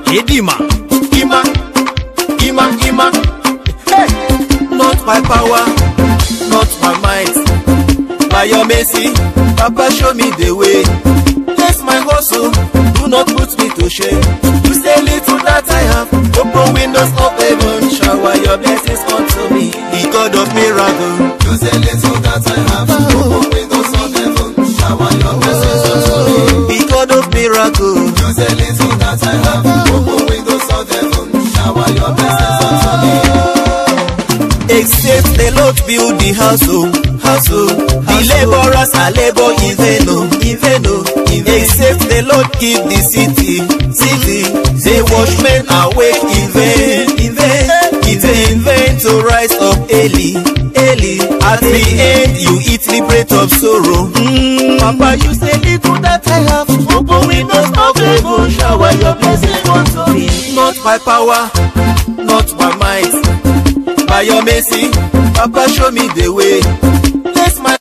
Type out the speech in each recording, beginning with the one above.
Edima. Ima. Hey! Not by power, not by might, by your mercy, Papa show me the way. Bless my hustle, do not put me to shame. You say little that I have, open windows of heaven, shower your blessings unto me. The God of miracle. You say little that I have, open windows of heaven, shower your blessings unto me. The God of miracle. You say little that I have, open windows of heaven, shower your blessings unto me. Except the Lord build the house, the laborers are labor in vain. Except the Lord keep the city, the watchmen awake in vain to rise up early. At the end you eat the bread of sorrow. Papa, you say little that I have, open windows of heaven, shower your blessings unto me. Not by power, not by might, by your mercy, Papa show me the way. Bless my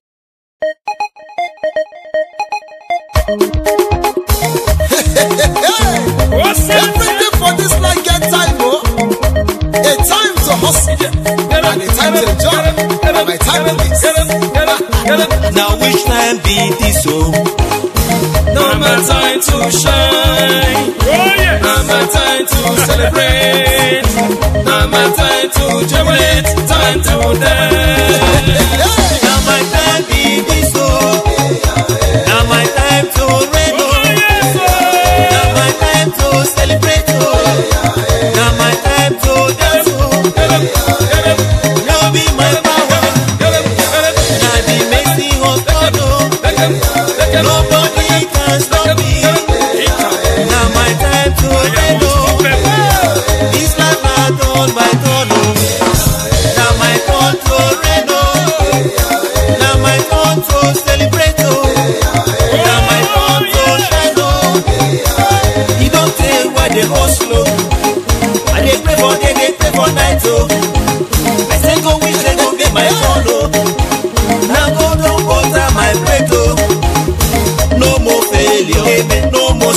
everything for this life get time, oh. A time to hustle and a time to enjoy, and my time to this. Now which time be this, oh? Now my time to shine. Now my time to celebrate. Now my time to jubilate. Time to dance. Now my time be this, oh. Now my time to reign, oh. Now my time to celebrate, oh. Now my time to dance, oh. Now be my power. Now the mercy of God, oh. Nobody can stop me. Now my time to reign, oh. This life I done by turn, oh. Now my turn to reign, oh. Now my turn to celebrate, oh. Now my turn to shine, oh. You don't tell why they hustle, oh. And they pray for day, they pray for night, oh. I say go wish they go be my turn, oh. Now go don't water my bread, oh. No more failure, amen, no more.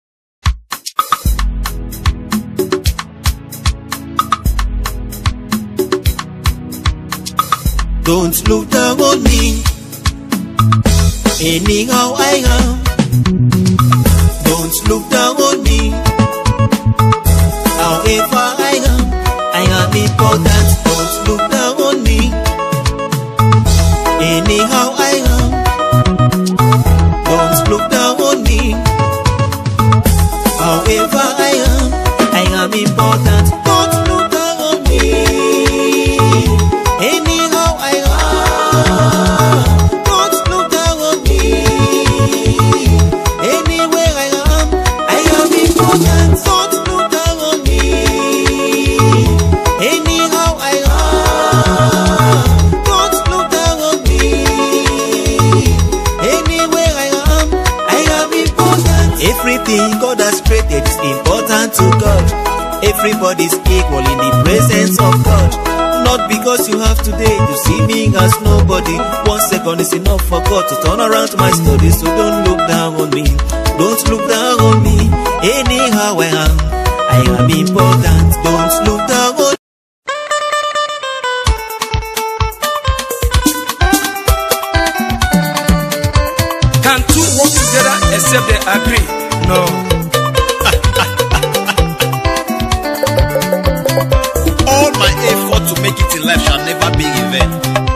Don't look down on me, anyhow I am. Don't look down on me, however I am important. Don't look down on me, anyhow I am. Don't look down on me, however I am important. Don't look down on me, anyhow I am. Don't look down on me, anywhere I am important. Don't look down on me, anyhow I am. Don't look down on me, anywhere I am important. Everything God has created is important to God. Everybody's equal in the presence of God. Not because you have today to see me as nobody. 1 second is enough for God to turn around my story. So don't look down on me, don't look down on me, anyhow I am important. Don't look down on me. Can two work together except they agree? No. All my effort to make it in life shall never be in vain.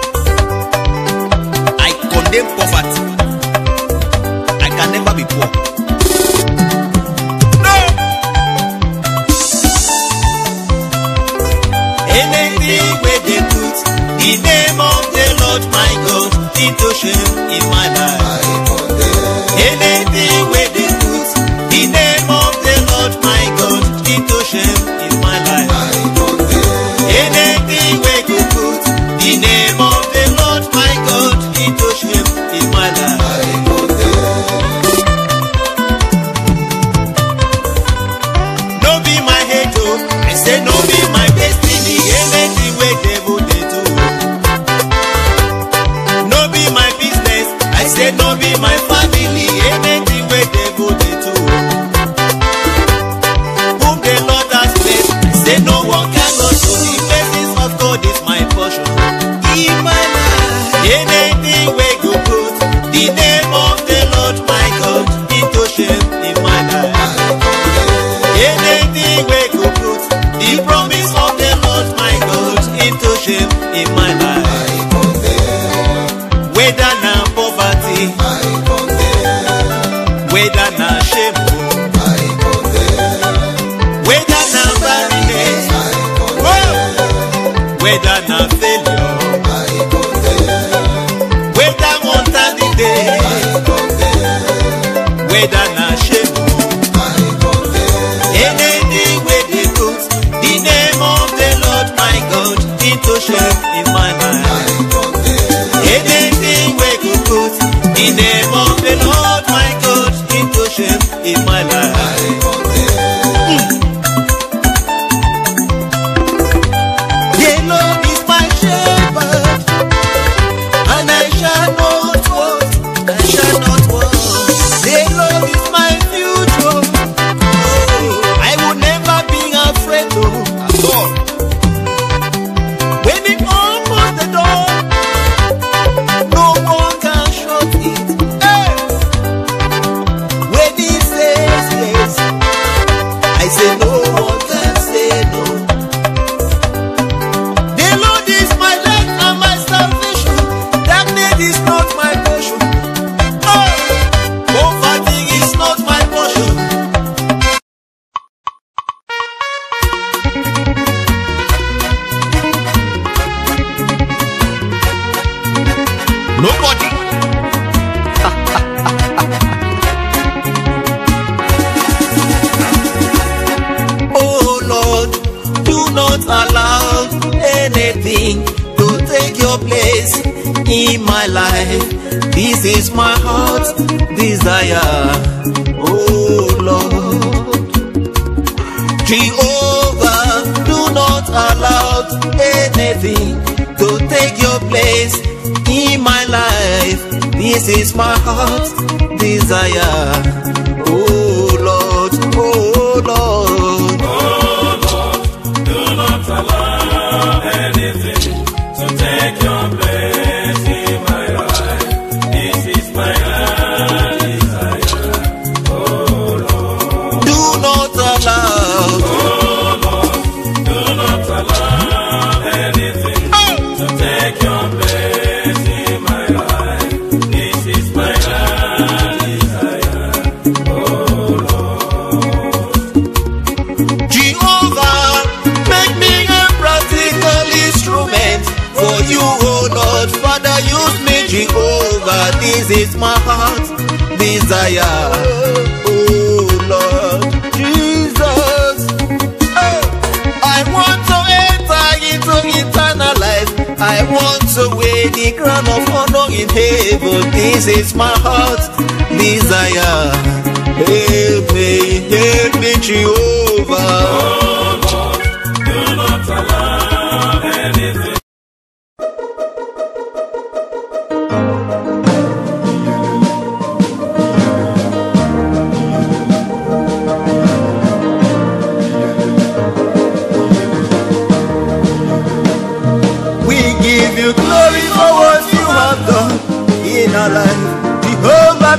I condemn poverty. I can never be poor. No! Anything where they put the name of the Lord my God into shame in my life. Anything where they put the name of the Lord my God into shame in my life. Anything where you put the name of the Lord my God into shame in my life. No be my head, oh. I say no be my destiny. Anything where devil they do. No be my business. I say no in my life. Whether na poverty, whether na shame, whether na barrenness, whether na failure, whether untimely death, whether na shame, anything where they put the name of the Lord my God into shame in my life. Anything where you put the name of the Lord my God into shame in my life. The Lord is my shepherd, and I shall not want, I shall not want. The Lord is my future. I will never be afraid at all. When He opens the door, no one can shut it. Hey! When He says yes, I say no one can say no. The Lord is my light and my salvation. Darkness is not my portion. Oh, poverty is not my portion. Nobody. Oh Lord, do not allow anything to take your place in my life. This is my heart's desire. Oh Lord, Jehovah, do not allow anything to take your place in my life. This is my heart's desire. Oh Lord, oh Lord. Do not allow anything to take your place in my life. This is my heart desire. Oh Lord. Do not allow. Do not allow anything to take your place in my life. This is my heart desire. Oh Lord. Jehovah, make me a practical instrument for you, oh Lord. Father, use me, Jehovah. This is my heart's desire. Oh Lord Jesus, oh, I want to enter into eternal life. I want to wear the crown of honor in heaven. This is my heart's desire. Help me, Jehovah. Do not allow anything. We give you glory for what you have done in our life. Jehovah,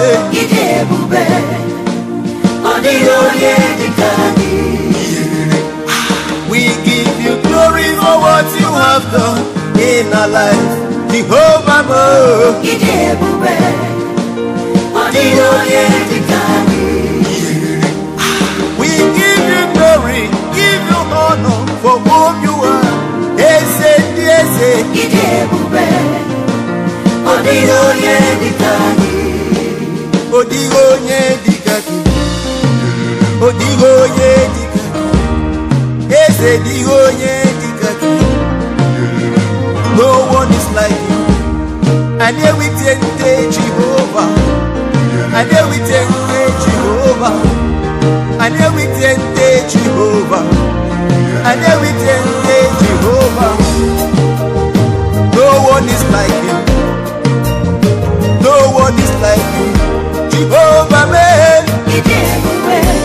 we give you glory for what you have done in our life. Jehovah, we give you glory, give you honor for whom you are. No one is like you. And here we take Jehovah. And here we take Jehovah. And here we take Jehovah. And here we take Jehovah. No one is like him. No one is like you. Jehovah, man.